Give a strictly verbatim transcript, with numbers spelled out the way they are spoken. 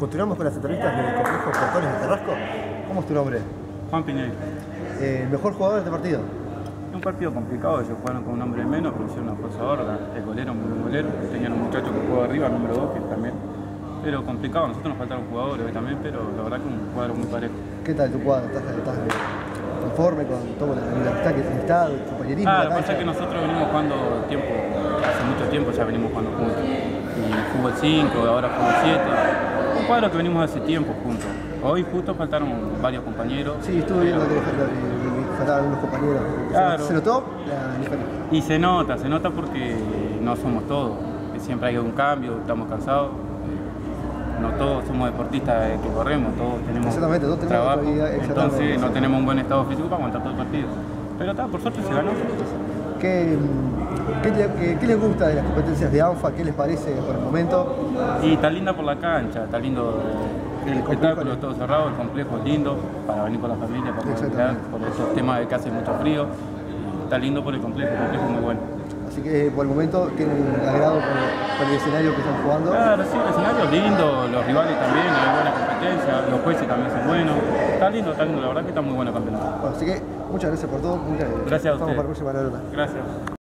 Continuamos con las entrevistas del complejo Portones de Carrasco. ¿Cómo es tu nombre? Juan Pinel. Eh, ¿Mejor jugador de este partido? Es un partido complicado, ellos jugaron con un hombre menos, pero hicieron una fuerza horda. El golero, muy buen golero. Tenían un muchacho que jugó arriba, número dos, que también. Pero complicado, a nosotros nos faltaron jugadores hoy también, pero la verdad que un cuadro muy parejo. ¿Qué tal tu cuadro? ¿Estás, estás conforme con toda la libertad que está, el compañerismo? Ah, la lo que pasa es que nosotros venimos jugando tiempo, hace mucho tiempo ya venimos jugando juntos. Y fútbol cinco, ahora fútbol siete. Un cuadro que venimos hace tiempo juntos. Hoy justo faltaron varios compañeros. Sí, estuve viendo que faltaban algunos compañeros. Claro. ¿Se notó la diferencia? Y se nota, se nota porque no somos todos. Siempre hay un cambio, estamos cansados. No todos somos deportistas que corremos, todos tenemos exactamente, todos tenemos trabajo, vida, entonces no tenemos un buen estado físico para aguantar todo el partido. Pero está, por suerte se ganó. ¿Qué, qué, qué, ¿Qué les gusta de las competencias de ANFA? ¿Qué les parece por el momento? Y está linda por la cancha, está lindo el, el espectáculo, todo cerrado, el complejo es lindo para venir con la familia, para poder mirar, por esos temas de que hace mucho frío. Está lindo por el complejo, el complejo es muy bueno. Así que por el momento tienen agrado por, por el escenario que están jugando. Claro, sí, el escenario es lindo, los rivales también, hay buena competencia, los jueces también son buenos. Está lindo, está lindo, la verdad que está muy bueno el campeonato. Bueno, así que muchas gracias por todo. Muchas gracias a ustedes. ustedes. Para la próxima. Gracias.